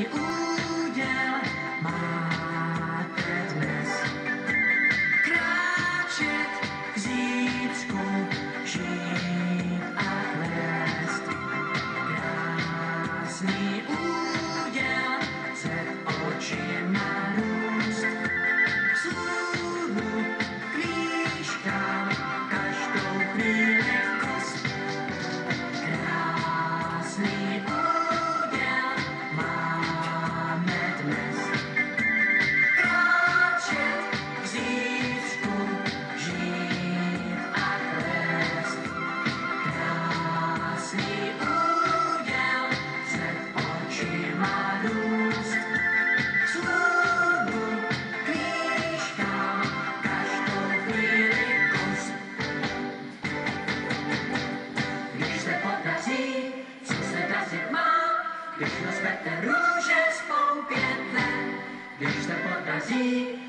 krásný úděl máte dnes. Kráčet k zítřku, žít a kvést. Krásný úděl před očima růst. Sluhu klíškám každou chvíli kost. Krásný úděl máme dnes. Kráčet k zítřku, žít a kvést. Krásný úděl před očima růst. Sluhu klíškám každou chvíli kost. Když se podaří, co se dařit má, když rozkvete růže spou 5 let. Když se podaří,